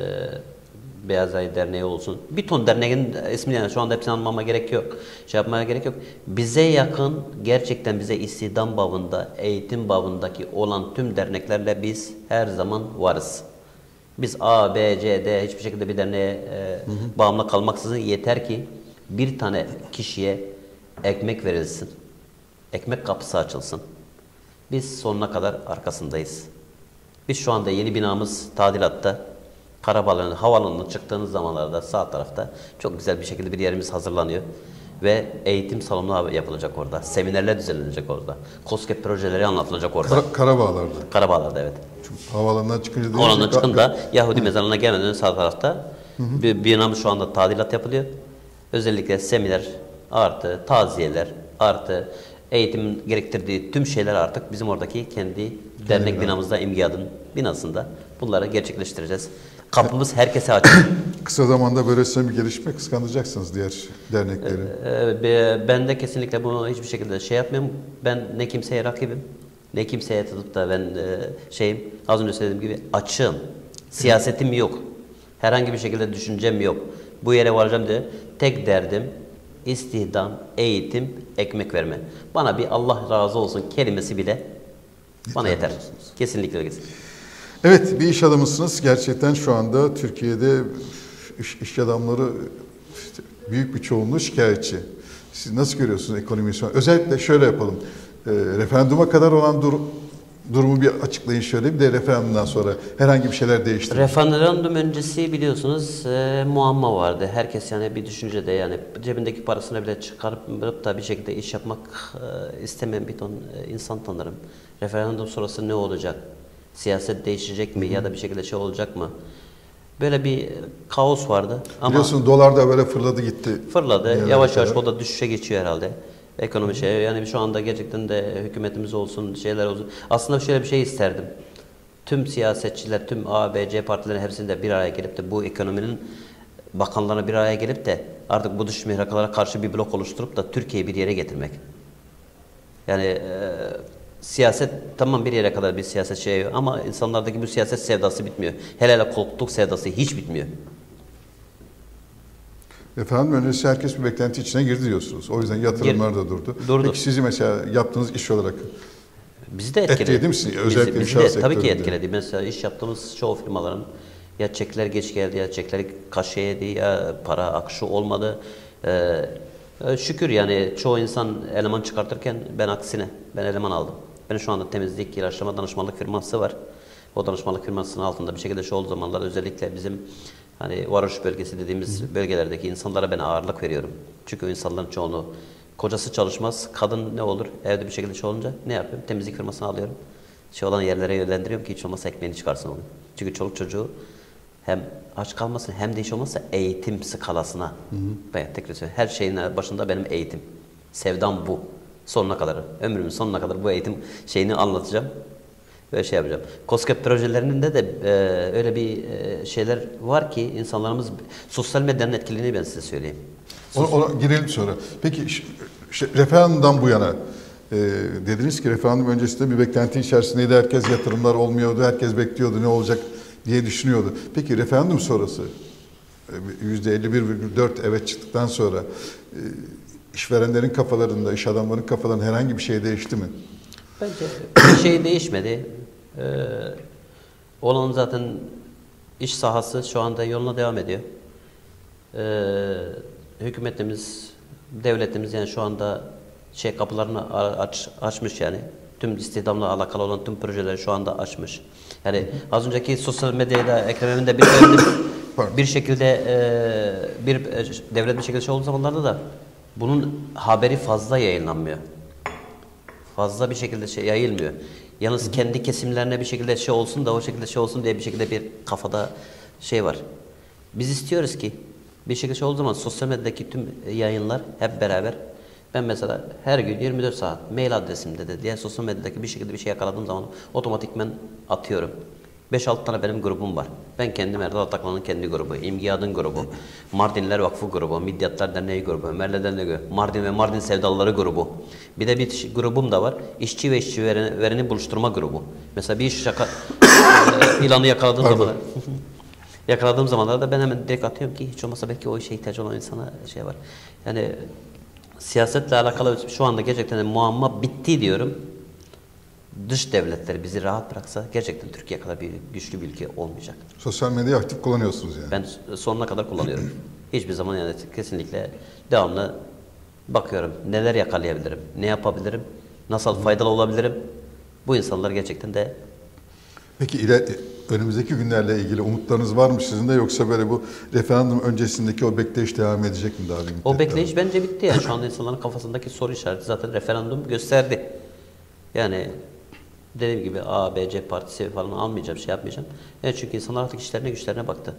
Beyaz Ay Derneği olsun. Bir ton derneğin ismini yani şu anda hepsini anmama gerek yok. Şey yapmaya gerek yok. Bize yakın, gerçekten bize istihdam babında, eğitim babındaki olan tüm derneklerle biz her zaman varız. Biz A, B, C, D hiçbir şekilde bir derneğe e, hı hı. bağımlı kalmaksızın yeter ki bir tane kişiye ekmek verilsin. Ekmek kapısı açılsın. Biz sonuna kadar arkasındayız. Biz şu anda yeni binamız tadilatta. Karabağların havaalanına çıktığınız zamanlarda sağ tarafta çok güzel bir şekilde bir yerimiz hazırlanıyor. Ve eğitim salonu yapılacak orada. Seminerler düzenlenecek orada. KOSGEB projeleri anlatılacak orada. Kar Karabağlar'da. Karabağlar'da evet. Çünkü havaalanından çıkınca... Havaalanından çıkınca Yahudi mezarlığına gelmeden önce sağ tarafta hı hı. bir binamız şu anda tadilat yapılıyor. Özellikle seminer artı taziyeler artı eğitimin gerektirdiği tüm şeyler artık bizim oradaki kendi dernek evet. binamızda, İmgiyad'ın binasında bunları gerçekleştireceğiz. Kapımız herkese açık. Kısa zamanda böylesine bir gelişme kıskandıracaksınız diğer dernekleri. Ee, ben de kesinlikle bunu hiçbir şekilde şey yapmıyorum. Ben ne kimseye rakibim, ne kimseye tutup da ben e, şeyim, az önce söylediğim gibi açığım. Siyasetim yok. Herhangi bir şekilde düşüncem yok. Bu yere varacağım diye tek derdim istihdam, eğitim, ekmek verme. Bana bir Allah razı olsun kelimesi bile bana yeter. yeter. Kesinlikle öyle. Evet, bir iş adamısınız. Gerçekten şu anda Türkiye'de iş, iş adamları işte büyük bir çoğunluğu şikayetçi. Siz nasıl görüyorsunuz ekonomiyi şu an? Özellikle şöyle yapalım. E, referanduma kadar olan dur durumu bir açıklayın şöyle. Bir de referandumdan sonra herhangi bir şeyler değişti. Referandum öncesi biliyorsunuz e, muamma vardı. Herkes yani bir düşüncede yani cebindeki parasını bile çıkarıp da bir şekilde iş yapmak e, istemeyen bir ton e, insan tanırım. Referandum sonrası ne olacak? Siyaset değişecek mi? Hı hı. Ya da bir şekilde şey olacak mı? Böyle bir kaos vardı. Ama biliyorsun dolar da böyle fırladı gitti. Fırladı. Yani yavaş yavaş o da düşüşe geçiyor herhalde. Ekonomi şey yani şu anda gerçekten de hükümetimiz olsun, şeyler olsun. Aslında şöyle bir şey isterdim. Tüm siyasetçiler, tüm A, B, C partilerin hepsinde bir araya gelip de bu ekonominin bakanlarına bir araya gelip de artık bu dış mihraklara karşı bir blok oluşturup da Türkiye'yi bir yere getirmek. Yani e, siyaset tamam bir yere kadar bir siyaset şey ama insanlardaki bu siyaset sevdası bitmiyor. Hele hele koltuk sevdası hiç bitmiyor. Efendim öncesi herkes bir beklenti içine girdi diyorsunuz. O yüzden yatırımlar da durdu. durdu. Peki sizi mesela yaptığınız iş olarak bizi de etkiledi. Etkiledi mi sizi? Özellikle bizi, bizi de tabii ki etkiledi. Mesela iş yaptığımız çoğu firmaların ya çekler geç geldi ya çekler kaşe yedi ya para akışı olmadı. Ee, şükür yani çoğu insan eleman çıkartırken ben aksine ben eleman aldım. Ben şu anda temizlik, ilaçlama danışmanlık firması var. O danışmanlık firmasının altında bir şekilde şu olduğu zamanlar özellikle bizim hani varoş bölgesi dediğimiz hı hı. bölgelerdeki insanlara ben ağırlık veriyorum. Çünkü o insanların çoğunu kocası çalışmaz, kadın ne olur evde bir şekilde şey olunca ne yapıyorum? Temizlik firmasına alıyorum. Şey olan yerlere yönlendiriyorum ki hiç olmazsa ekmeğini çıkarsın onu. Çünkü çoluk çocuğu hem aç kalmasın hem de hiç olmazsa eğitim skalasına. Hı hı. Ben tekrar söylüyorum. Her şeyin başında benim eğitim. Sevdam bu. Sonuna kadar, ömrümün sonuna kadar bu eğitim şeyini anlatacağım. Böyle şey yapacağım. KOSGEB projelerinde de e, öyle bir e, şeyler var ki insanlarımız sosyal medyanın etkilediğini ben size söyleyeyim. Ona, ona girelim sonra. Peki şey, referandumdan bu yana e, dediniz ki referandum öncesinde bir beklenti içerisindeydi. Herkes yatırımlar olmuyordu, herkes bekliyordu ne olacak diye düşünüyordu. Peki referandum sonrası yüzde elli bir virgül dört evet çıktıktan sonra e, işverenlerin kafalarında, iş adamlarının kafalarında herhangi bir şey değişti mi? Bence bir şey değişmedi. Ee, olan zaten iş sahası şu anda yoluna devam ediyor. Ee, hükümetimiz, devletimiz yani şu anda şey kapılarını aç, açmış yani. tüm istihdamla alakalı olan tüm projeleri şu anda açmış. Yani az önceki sosyal medyada Ekrem Emin de bir, bir şekilde e, bir e, devlet bir şekilde şey olduğu zamanlarda da bunun haberi fazla yayınlanmıyor. Fazla bir şekilde şey yayılmıyor. Yalnız kendi kesimlerine bir şekilde şey olsun da o şekilde şey olsun diye bir şekilde bir kafada şey var. Biz istiyoruz ki bir şekilde şey olduğu zaman sosyal medyadaki tüm yayınlar hep beraber, ben mesela her gün yirmi dört saat mail adresimde de diğer sosyal medyadaki bir şekilde bir şey yakaladığım zaman otomatikmen atıyorum. beş altı tane benim grubum var. Ben kendim Erdal Ataklan'ın kendi grubu, İmgiyad'ın grubu, Mardinler Vakfı grubu, Midyatlar Derneği grubu, Ömerler Derneği grubu, Mardin ve Mardin Sevdalıları grubu. Bir de bir grubum da var. İşçi ve işçi vereni, vereni buluşturma grubu. Mesela bir iş şaka ilanı yakaladığım zaman yakaladığım zamanlarda ben hemen direkt atıyorum ki hiç olmazsa belki o işe ihtiyacı olan insana şey var. Yani siyasetle alakalı şu anda gerçekten de muamma bitti diyorum. Dış devletler bizi rahat bıraksa gerçekten Türkiye kadar bir güçlü bir ülke olmayacak. Sosyal medyayı aktif kullanıyorsunuz yani. Ben sonuna kadar kullanıyorum. Hiçbir zaman yani kesinlikle devamlı bakıyorum. Neler yakalayabilirim, ne yapabilirim, nasıl faydalı olabilirim. Bu insanlar gerçekten de... Peki ile, önümüzdeki günlerle ilgili umutlarınız var mı sizin de, yoksa böyle bu referandum öncesindeki o bekleyiş devam edecek mi daha bir müddet? O bekleyiş bence bitti ya. Şu anda insanların kafasındaki soru işareti zaten referandum gösterdi. Yani dediğim gibi A, B, C partisi falan almayacağım, şey yapmayacağım. Yani çünkü insanlar artık işlerine güçlerine baktı.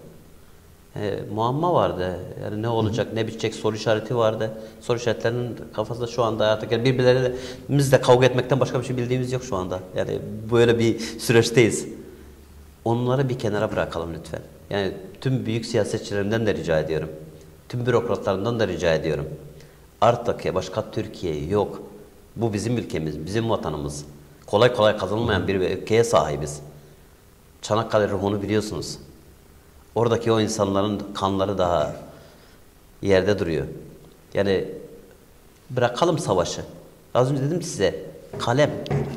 E, muamma vardı. Yani ne olacak, ne bitecek soru işareti vardı. Soru işaretlerinin kafasında şu anda artık yani birbirlerimizle kavga etmekten başka bir şey bildiğimiz yok şu anda. Yani böyle bir süreçteyiz. Onları bir kenara bırakalım lütfen. Yani tüm büyük siyasetçilerimden de rica ediyorum. Tüm bürokratlarından da rica ediyorum. Artık başka Türkiye yok. Bu bizim ülkemiz, bizim vatanımız. Kolay kolay kazanılmayan bir ülkeye sahibiz. Çanakkale ruhunu biliyorsunuz. Oradaki o insanların kanları daha yerde duruyor. Yani bırakalım savaşı. Az önce dedim size, kalem.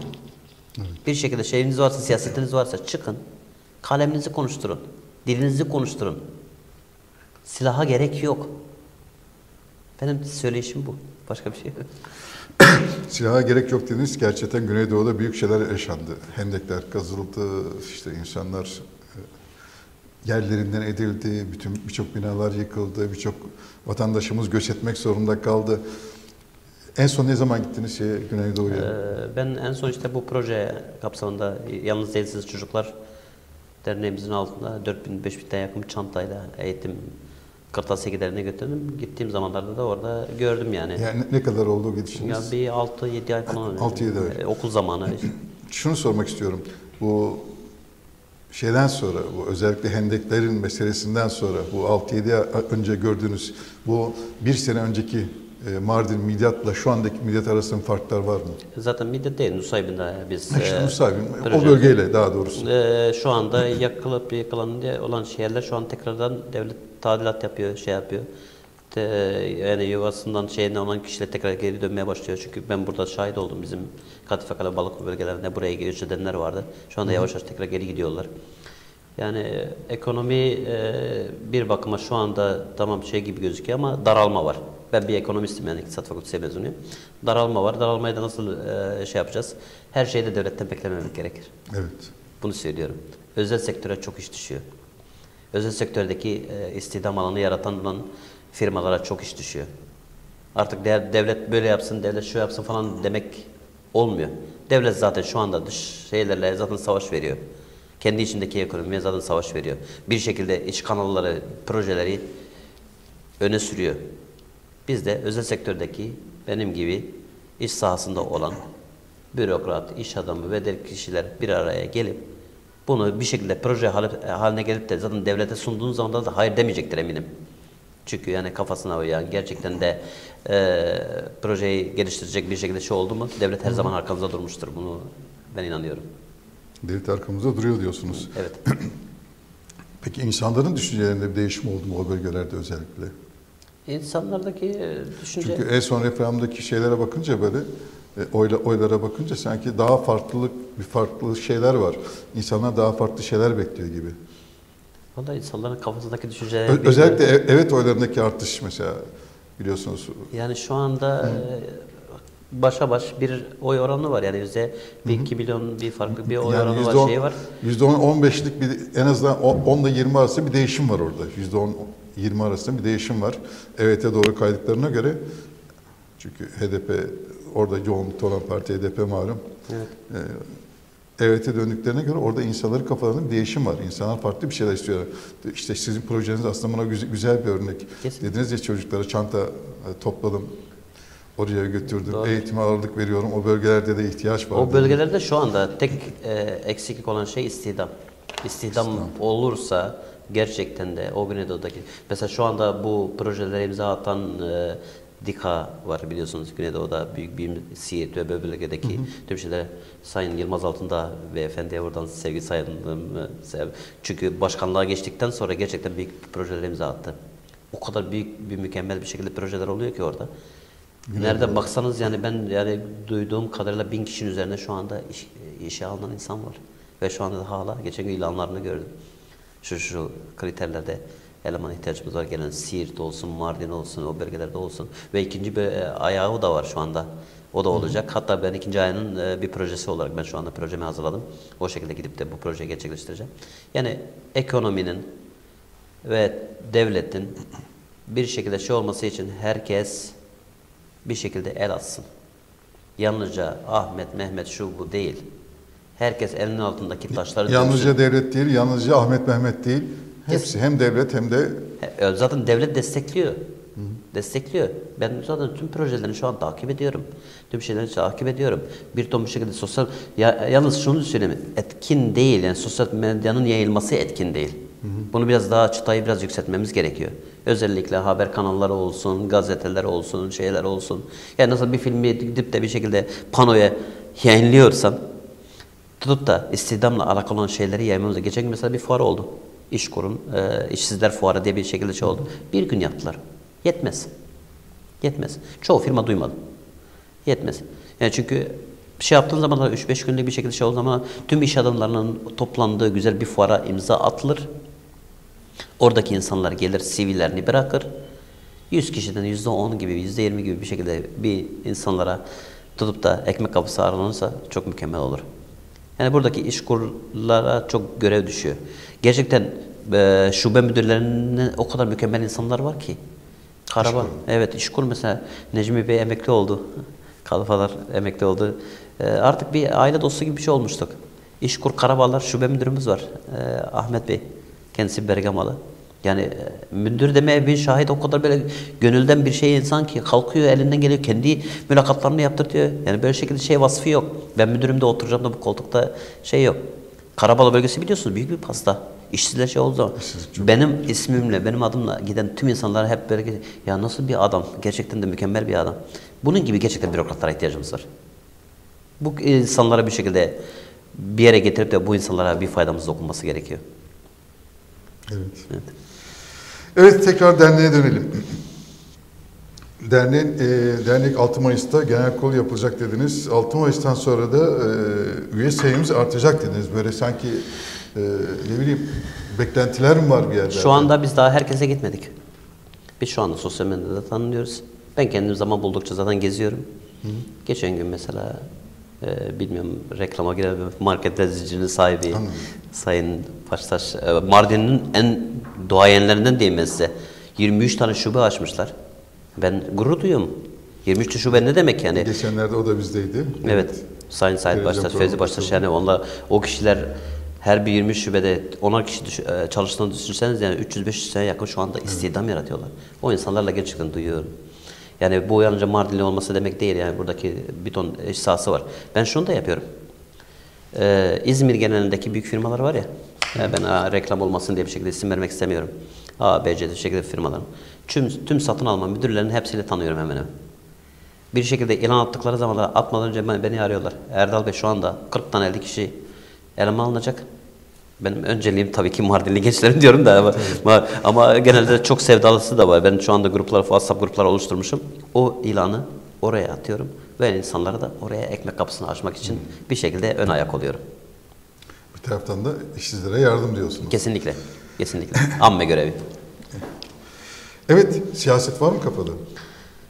Bir şekilde şeyiniz varsa, siyasetiniz varsa çıkın. Kaleminizi konuşturun. Dilinizi konuşturun. Silaha gerek yok. Benim söyleyişim bu. Başka bir şey yok. Silaha gerek yok dediniz. Gerçekten Güneydoğu'da büyük şeyler yaşandı. Hendekler kazıldı, işte insanlar yerlerinden edildi, bütün birçok binalar yıkıldı, birçok vatandaşımız göç etmek zorunda kaldı. En son ne zaman gittiniz şeye, Güneydoğu'ya? Ee, ben en son işte bu proje kapsamında Yalnız Değilsiz Çocuklar Derneğimizin altında dört bin beş bin'e yakın çantayla eğitim kırtasiye giderine götürdüm. Gittiğim zamanlarda da orada gördüm yani. Yani ne kadar oldu gidişiniz? Ya bir altı yedi ay falan. altı yedi ay. E, okul zamanı. Şunu sormak istiyorum. Bu şeyden sonra, bu özellikle hendeklerin meselesinden sonra, bu altı yedi ay önce gördüğünüz, bu bir sene önceki Mardin Midyat'la şu andaki Midyat arasında farklar var mı? Zaten Midyat değil, Nusaybin'de biz. İşte Nusaybin, o bölgeyle daha doğrusu. E, şu anda yakılıp yıkılan olan şehirler şu an tekrardan devlet tadilat yapıyor, şey yapıyor. De, yani yuvasından şeyine olan kişiler tekrar geri dönmeye başlıyor. Çünkü ben burada şahit oldum, bizim Kadife Kale Balıklı bölgelerinde buraya göç edenler vardı. Şu anda yavaş yavaş tekrar geri gidiyorlar. Yani ekonomi e, bir bakıma şu anda tamam şey gibi gözüküyor ama daralma var. Ben bir ekonomistim, yani İktisat Fakültesi mezunuyum. Daralma var. Daralmayı da nasıl e, şey yapacağız? Her şeyi de devletten beklememek gerekir. Evet. Bunu söylüyorum. Özel sektöre çok iş düşüyor. Özel sektördeki e, istihdam alanı yaratan olan firmalara çok iş düşüyor. Artık de, devlet böyle yapsın, devlet şu yapsın falan demek olmuyor. Devlet zaten şu anda dış şeylerle zaten savaş veriyor. Kendi içindeki ekonomiye zaten savaş veriyor. Bir şekilde iç kanalları, projeleri öne sürüyor. Biz de özel sektördeki benim gibi iş sahasında olan bürokrat, iş adamı ve diğer kişiler bir araya gelip bunu bir şekilde proje haline gelip de zaten devlete sunduğunuz zaman da hayır demeyecektir eminim. Çünkü yani kafasına uyan gerçekten de e, projeyi geliştirecek bir şekilde şey oldu mu devlet her zaman arkamızda durmuştur. Bunu ben inanıyorum. Devlet arkamızda duruyor diyorsunuz. Evet. Peki insanların düşüncelerinde bir değişim oldu mu o bölgelerde özellikle? İnsanlardaki düşünce... Çünkü en son referandumdaki şeylere bakınca böyle e, oyla, oylara bakınca sanki daha farklılık bir farklı şeyler var. İnsanlar daha farklı şeyler bekliyor gibi. Vallahi insanların kafasındaki düşünceler... Ö özellikle evet oylarındaki artış mesela biliyorsunuz. Yani şu anda e, başa baş bir oy oranı var. Yani yüzde bir iki milyon bir farklı bir oy Yani oranı yüzde var, on, şey var. yüzde on, on beşlik bir en azından on ile yirmi arasında bir değişim var orada. yüzde on yirmi arasında bir değişim var. EVT'ye doğru kaydıklarına göre, çünkü H D P orada yoğunlukta olan parti H D P malum. Evet. Ee, EVT'ye döndüklerine göre orada insanların kafalarında bir değişim var. İnsanlar farklı bir şeyler istiyorlar. İşte sizin projeniz aslında buna güzel, güzel bir örnek. Kesinlikle. Dediniz ya, çocuklara çanta topladım, oraya götürdüm, Doğru. eğitime ağırlık veriyorum. O bölgelerde de ihtiyaç var. O bölgelerde şu anda tek e, eksiklik olan şey istihdam. İstihdam, İstihdam. olursa gerçekten de o Güneydoğu'daki, mesela şu anda bu projelere imza atan e, DİKA var biliyorsunuz, Güneydoğu'da büyük bir Siirt ve bölgedeki hı hı. tüm şeyler. Sayın Yılmaz Altındağ beyefendiye buradan sevgi sayalım. Çünkü başkanlığa geçtikten sonra gerçekten büyük projelere imza attı. O kadar büyük bir mükemmel bir şekilde projeler oluyor ki orada. Nerede baksanız yani ben yani duyduğum kadarıyla bin kişinin üzerinde şu anda iş, işe alınan insan var. Ve şu anda da hala geçen gün ilanlarını gördüm. Şu şu kriterlerde eleman ihtiyacımız var. Gelen Siirt olsun, Mardin olsun, o bölgelerde olsun. Ve ikinci bir ayağı da var şu anda. O da olacak. Hı hı. Hatta ben ikinci ayının bir projesi olarak ben şu anda projemi hazırladım. O şekilde gidip de bu projeyi gerçekleştireceğim. Yani ekonominin ve devletin bir şekilde şey olması için herkes bir şekilde el atsın. Yalnızca Ahmet, Mehmet şu bu değil. Herkes elinin altındaki taşları Yalnızca döksün. devlet değil, yalnızca Ahmet, Mehmet değil. Hepsi Kesin. hem devlet hem de... Zaten devlet destekliyor. Hı. Destekliyor. Ben zaten tüm projelerini şu an takip ediyorum. Tüm şeyleri takip ediyorum. Bir ton bir şekilde sosyal... Ya, yalnız şunu söyleyeyim. Etkin değil. Yani sosyal medyanın yayılması etkin değil. Hı hı. Bunu biraz daha, çıtayı biraz yükseltmemiz gerekiyor. Özellikle haber kanalları olsun, gazeteler olsun, şeyler olsun. Yani nasıl bir filmi gidip de bir şekilde panoya yayınlıyorsan, tutup da istihdamla alakalı olan şeyleri yaymamız. Geçen gün mesela bir fuar oldu. İşkur'un, e, işsizler fuarı diye bir şekilde şey oldu. Bir gün yaptılar. Yetmez. Yetmez. Çoğu firma duymadı. Yetmez. Yani çünkü bir şey yaptığın zaman üç beş günlük bir şekilde şey olduğu zaman tüm iş adamlarının toplandığı güzel bir fuara imza atılır. Oradaki insanlar gelir, C V'lerini bırakır. yüz kişiden yüzde on gibi, yüzde yirmi gibi bir şekilde bir insanlara tutup da ekmek kapısı aranırsa çok mükemmel olur. Yani buradaki işkurlara çok görev düşüyor. Gerçekten e, şube müdürlerinin o kadar mükemmel insanlar var ki. Karabağ, evet işkur mesela Necmi Bey emekli oldu. Kalfalar emekli oldu. E, artık bir aile dostu gibi bir şey olmuştuk. İşkur Karabağlar şube müdürümüz var. E, Ahmet Bey. Kendisi Bergamalı. Yani e, müdür demeye bir şahit o kadar böyle gönülden bir şey insan ki kalkıyor elinden geliyor kendi mülakatlarını yaptırtıyor. Yani böyle şekilde şey vasfı yok. Ben müdürümde oturacağım da bu koltukta şey yok. Karabağ bölgesi biliyorsunuz büyük bir pasta. İşsizler şey olduğu zaman benim ismimle benim adımla giden tüm insanlar hep böyle ya nasıl bir adam gerçekten de mükemmel bir adam. Bunun gibi gerçekten bürokratlara ihtiyacımız var. Bu insanlara bir şekilde bir yere getirip de bu insanlara bir faydamız dokunması gerekiyor. Evet. Evet. Evet, tekrar derneğe dönelim. Derneğin, e, dernek altı Mayıs'ta genel kurul yapılacak dediniz. altı Mayıs'tan sonra da e, üye sayımız artacak dediniz. Böyle sanki e, ne bileyim beklentiler mi var bir yerde? Şu anda biz daha herkese gitmedik. Biz şu anda sosyal medyada tanınıyoruz. Ben kendim zaman buldukça zaten geziyorum. Hı hı. Geçen gün mesela e, bilmiyorum reklama girer market lezzetcinin sahibi Anladım. Sayın Baştaş, e, Mardin'in en duayenlerinden diyeyim ben size. yirmi üç tane şube açmışlar. Ben gurur duyuyorum. yirmi üç şube ne demek yani? Geçenlerde o da bizdeydi. Evet. Sayın Said Baştaş, Fevzi Baştaş yani onlar o kişiler her bir yirmi şubede onar kişi düş, çalıştığını düşünseniz yani üç yüz beş yüz sene yakın şu anda istihdam evet. yaratıyorlar. O insanlarla gerçekten duyuyorum. Yani bu yalnızca Mardinli olması demek değil yani buradaki bir ton iş sahası var. Ben şunu da yapıyorum. Ee, İzmir genelindeki büyük firmalar var ya, yani ben a, reklam olmasın diye bir şekilde isim vermek istemiyorum. A, B, C'de şekilde firmaların. Tüm, tüm satın alma müdürlerinin hepsiyle tanıyorum hemen hemen. Bir şekilde ilan attıkları zaman atmadan önce beni arıyorlar. Erdal Bey şu anda kırk tane elli kişi eleman alınacak. Benim önceliğim tabii ki Mardinli gençlerim diyorum da ama, ama, ama genelde çok sevdalısı da var. Ben şu anda gruplar, WhatsApp grupları oluşturmuşum. O ilanı oraya atıyorum ve insanlara da oraya ekmek kapısını açmak için hmm. bir şekilde ön ayak oluyorum. Bir taraftan da işsizlere yardım diyorsunuz. Kesinlikle, kesinlikle. Amme görevi. Evet, siyaset var mı kafada?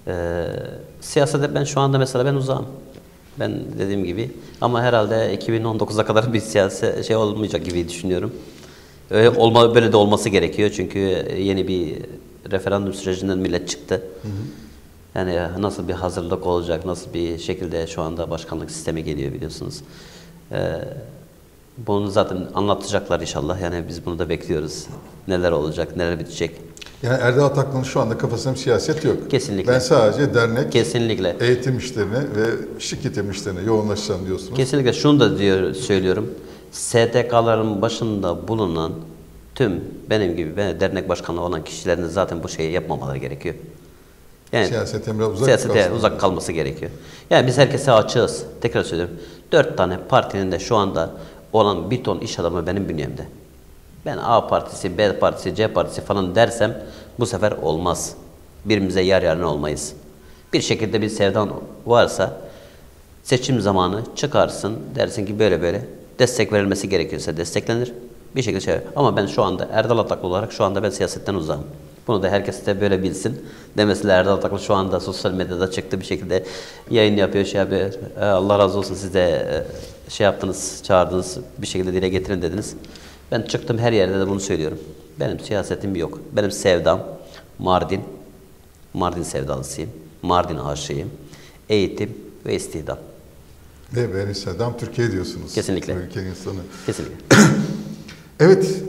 Ee, siyasete ben şu anda mesela ben uzağım. Ben dediğim gibi ama herhalde iki bin on dokuza kadar bir siyasi şey olmayacak gibi düşünüyorum. Öyle olma, böyle de olması gerekiyor çünkü yeni bir referandum sürecinden millet çıktı. Hı hı. Yani nasıl bir hazırlık olacak, nasıl bir şekilde şu anda başkanlık sistemi geliyor biliyorsunuz. Ee, bunu zaten anlatacaklar inşallah. Yani biz bunu da bekliyoruz. Neler olacak, neler bitecek. Yani Erdal Ataklı'nın şu anda kafasında bir siyaset yok. Kesinlikle. Ben sadece dernek, kesinlikle eğitim işlerine ve şirket işlerine yoğunlaşacağım diyorsunuz. Kesinlikle şunu da diyor, söylüyorum. S T K'ların başında bulunan tüm benim gibi ben dernek başkanı olan kişilerin zaten bu şeyi yapmamaları gerekiyor. Yani siyasete biraz uzak, siyasete uzak kalması gerekiyor. Yani biz herkese açığız. Tekrar söylüyorum. Dört tane partinin de şu anda olan bir ton iş adamı benim bünyemde. Ben A partisi, B partisi, C partisi falan dersem bu sefer olmaz. Birbirimize yar yarına olmayız. Bir şekilde bir sevdan varsa seçim zamanı çıkarsın, dersin ki böyle böyle destek verilmesi gerekiyorsa desteklenir. Bir şekilde şey. Ama ben şu anda Erdal Ataklı olarak şu anda ben siyasetten uzağım. Bunu da herkes de böyle bilsin. Demesiyle Erdal Ataklı şu anda sosyal medyada çıktı bir şekilde yayın yapıyor, şey yapıyor. E, Allah razı olsun siz de e, şey yaptınız, çağırdınız, bir şekilde dile getirin dediniz. Ben çıktım her yerde de bunu söylüyorum. Benim siyasetim yok. Benim sevdam Mardin. Mardin sevdalısıyım. Mardin aşığıyım. Eğitim ve istihdam. Ve benim sevdam Türkiye diyorsunuz. Kesinlikle. Ülkenin insanı. Kesinlikle. Evet.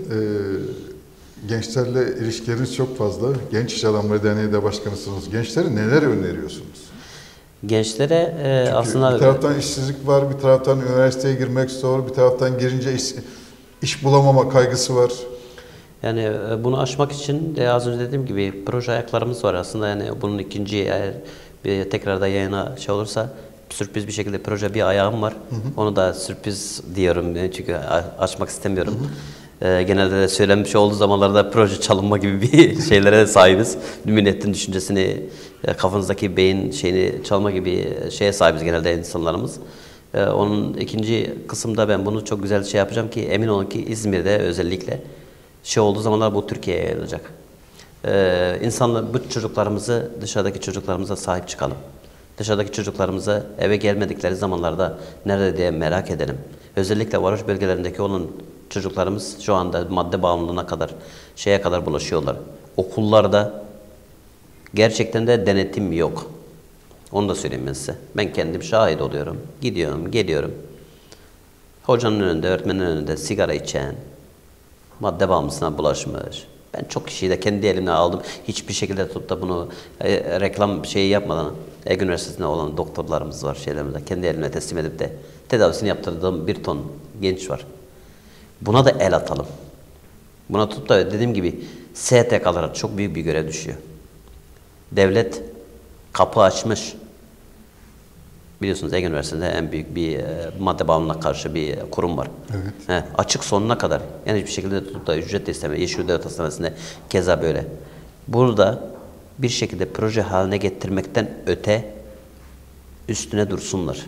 E, gençlerle ilişkileriniz çok fazla. Genç İş Adamları Derneği de başkanısınız. Gençlere neler öneriyorsunuz? Gençlere e, aslında... Bir taraftan işsizlik var, bir taraftan üniversiteye girmek zor, bir taraftan girince iş, iş bulamama kaygısı var. Yani e, bunu aşmak için de az önce dediğim gibi proje ayaklarımız var aslında. Yani bunun ikinci eğer bir tekrarda yayına şey olursa sürpriz bir şekilde proje bir ayağım var. Hı hı. Onu da sürpriz diyorum yani çünkü açmak istemiyorum. Hı hı. Ee, genelde de söylenmiş olduğu zamanlarda proje çalınma gibi bir şeylere sahibiz. Milletin düşüncesini, kafanızdaki beyin şeyini çalma gibi şeye sahibiz genelde insanlarımız. Ee, onun ikinci kısımda ben bunu çok güzel şey yapacağım ki emin olun ki İzmir'de özellikle şey olduğu zamanlar bu Türkiye'ye yayılacak. Ee, insanlar bu çocuklarımızı, dışarıdaki çocuklarımıza sahip çıkalım. Dışarıdaki çocuklarımıza eve gelmedikleri zamanlarda nerede diye merak edelim. Özellikle varoş bölgelerindeki olan çocuklarımız şu anda madde bağımlılığına kadar, şeye kadar bulaşıyorlar. Okullarda gerçekten de denetim yok. Onu da söyleyeyim ben size. Ben kendim şahit oluyorum. Gidiyorum, geliyorum. Hocanın önünde, öğretmenin önünde sigara içen, madde bağımlısına bulaşmış. Ben çok kişiyi de kendi elimle aldım. Hiçbir şekilde tutup da bunu e, reklam şeyi yapmadan Ege Üniversitesi'nde olan doktorlarımız var, şeylerimiz var. Kendi elimle teslim edip de tedavisini yaptırdığım bir ton genç var. Buna da el atalım. Buna tutup da dediğim gibi S T K'lara çok büyük bir görev düşüyor. Devlet kapı açmış. Biliyorsunuz Ege Üniversitesi'nde en büyük bir e, madde bağımlılığına karşı bir kurum var. Evet. He, açık sonuna kadar. Yani hiçbir şekilde tutup da ücret de istemiyor. Yeşil Devlet Hastanesi'nde keza böyle. Burada bir şekilde proje haline getirmekten öte üstüne dursunlar.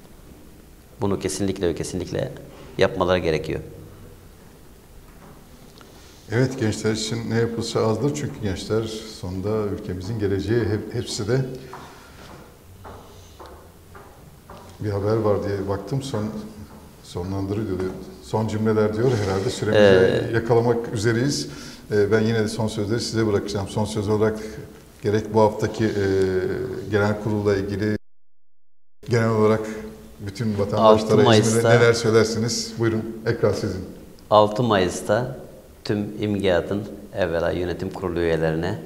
Bunu kesinlikle ve kesinlikle yapmaları gerekiyor. Evet, gençler için ne yapılsa azdır çünkü gençler sonunda ülkemizin geleceği. Hep, hepsi de bir haber var diye baktım, son sonlandırıyor diyor. Son cümleler diyor herhalde, süremizi ee, yakalamak üzereyiz. Ee, ben yine de son sözleri size bırakacağım. Son söz olarak gerek bu haftaki e, genel kurulla ilgili genel olarak bütün vatandaşlara İzmir'de neler söylersiniz? Buyurun, ekran sizin. altı Mayıs'ta tüm İMGİAD'ın evvela yönetim kurulu üyelerine,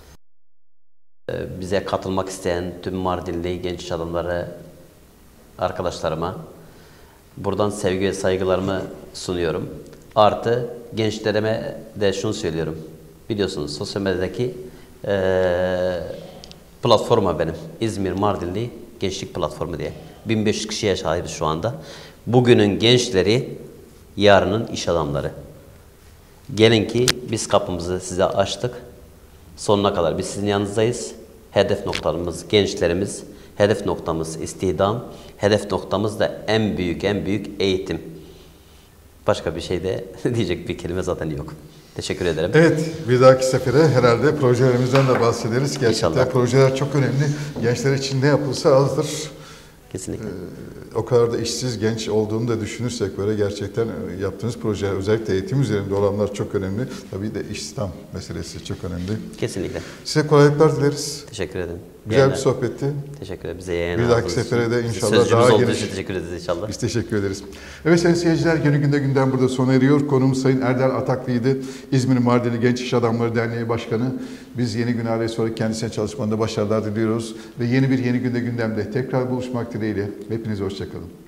bize katılmak isteyen tüm Mardinli genç iş adamları arkadaşlarıma buradan sevgi ve saygılarımı sunuyorum. Artı gençlerime de şunu söylüyorum. Biliyorsunuz sosyal medyadaki e, platforma benim. İzmir Mardinli Gençlik Platformu diye. bin beş yüz kişiye sahibiz şu anda. Bugünün gençleri, yarının iş adamları. Gelin ki biz kapımızı size açtık. Sonuna kadar biz sizin yanınızdayız. Hedef noktamız gençlerimiz. Hedef noktamız istihdam. Hedef noktamız da en büyük en büyük eğitim. Başka bir şey de diyecek bir kelime zaten yok. Teşekkür ederim. Evet, bir dahaki sefere herhalde projelerimizden de bahsederiz. Gerçekten İnşallah. projeler çok önemli. Gençler için ne yapılsa azdır. Kesinlikle. Ee, o kadar da işsiz genç olduğunu da düşünürsek böyle gerçekten yaptığınız projeler, özellikle eğitim üzerinde olanlar çok önemli. Tabii de istihdam meselesi çok önemli. Kesinlikle. Size kolaylıklar dileriz. Teşekkür ederim. Güzel Yayınlar. bir sohbetti. Teşekkür ederim. Bize yayın Bir dahaki aldığınız sefere için. de inşallah Sözcüğünüz daha olduğu geniş. için teşekkür ederiz inşallah. Biz teşekkür ederiz. Evet sayın seyirciler, Günü Günde Gündem burada sona eriyor. Konuğumuz Sayın Erdal Ataklı'ydı. İzmir Mardinli Genç İş Adamları Derneği Başkanı. Biz yeni gün araya sonra kendisine çalışmanda başarılar diliyoruz. Ve yeni bir Yeni Günde Gündem'de tekrar buluşmak dileğiyle. Hepinize hoşçakalın.